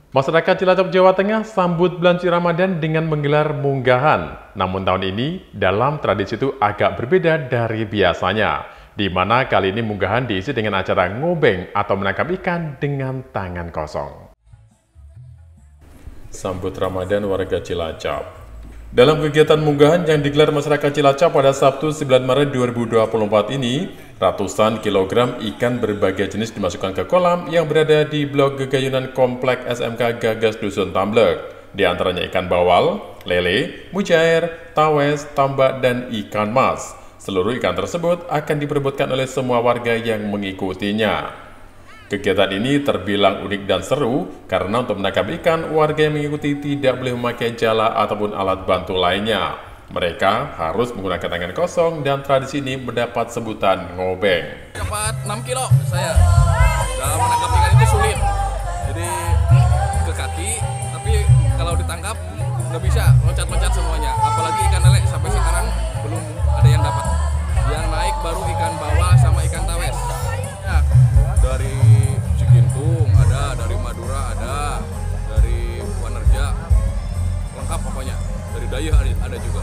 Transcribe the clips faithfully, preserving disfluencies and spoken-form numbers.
Masyarakat Cilacap, Jawa Tengah sambut bulan suci Ramadan dengan menggelar munggahan. Namun tahun ini, dalam tradisi itu agak berbeda dari biasanya, di mana kali ini munggahan diisi dengan acara ngobeng atau menangkap ikan dengan tangan kosong. Sambut Ramadan warga Cilacap. Dalam kegiatan munggahan yang digelar masyarakat Cilacap pada Sabtu sembilan Maret dua ribu dua puluh empat ini, ratusan kilogram ikan berbagai jenis dimasukkan ke kolam yang berada di blok gegayunan Komplek S M K Gagas Dusun Tamblek. Di antaranya ikan bawal, lele, mujair, tawes, tambak, dan ikan mas. Seluruh ikan tersebut akan diperebutkan oleh semua warga yang mengikutinya. Kegiatan ini terbilang unik dan seru karena untuk menangkap ikan, warga yang mengikuti tidak boleh memakai jala ataupun alat bantu lainnya. Mereka harus menggunakan tangan kosong dan tradisi ini mendapat sebutan ngobeng. Dapat enam kilo saya. Dalam menangkap ikan itu sulit. Jadi ke kaki, tapi kalau ditangkap nggak bisa, loncat-loncat semuanya. Apalagi ikan lele sampai sekarang belum ada yang dapat. Yang naik baru ikan bawal sama ikan tawes. Ya, dari Cigintung ada, dari Madura ada, dari Wanerja, lengkap pokoknya. Dari Dayuh ada juga.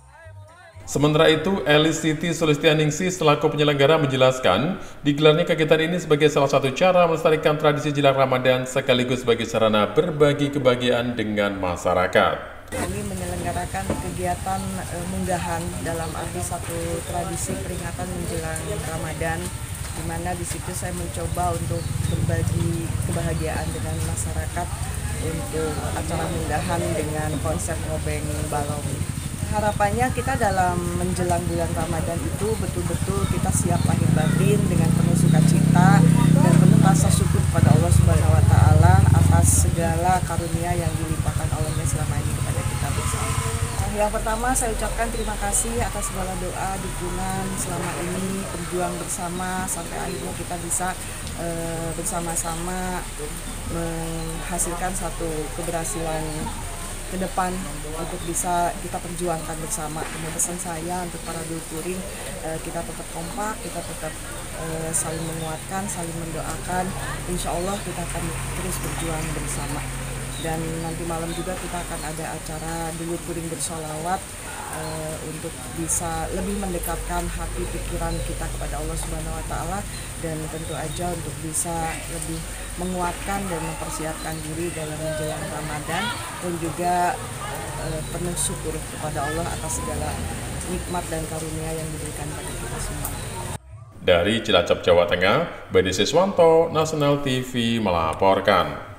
Sementara itu, Elis Siti Sulistianingsih selaku penyelenggara menjelaskan, digelarnya kegiatan ini sebagai salah satu cara melestarikan tradisi jelang Ramadan sekaligus sebagai sarana berbagi kebahagiaan dengan masyarakat. Kami menyelenggarakan kegiatan e, munggahan dalam arti satu tradisi peringatan menjelang Ramadan, di mana di situ saya mencoba untuk berbagi kebahagiaan dengan masyarakat untuk acara munggahan dengan konsep ngobeng balong. Harapannya kita dalam menjelang bulan Ramadan itu betul-betul kita siap lahir batin dengan penuh sukacita dan penuh rasa syukur kepada Allah Subhanahu wa taala atas segala karunia yang dilimpahkan olehnya selama ini kepada kita bersama. Yang pertama saya ucapkan terima kasih atas segala doa, dukungan selama ini, berjuang bersama sampai akhirnya kita bisa e, bersama-sama menghasilkan satu keberhasilan ke depan untuk bisa kita perjuangkan bersama. Kemudian pesan saya untuk para dulkuring, eh, kita tetap kompak, kita tetap eh, saling menguatkan, saling mendoakan. Insya Allah kita akan terus berjuang bersama. Dan nanti malam juga kita akan ada acara dulkuring bersolawat eh, untuk bisa lebih mendekatkan hati pikiran kita kepada Allah Subhanahu wa taala dan tentu aja untuk bisa lebih menguatkan dan mempersiapkan diri dalam menjelang Ramadan dan juga e, penuh syukur kepada Allah atas segala nikmat dan karunia yang diberikan pada kita semua. Dari Cilacap, Jawa Tengah, Bedi Siswanto, Nasional T V melaporkan.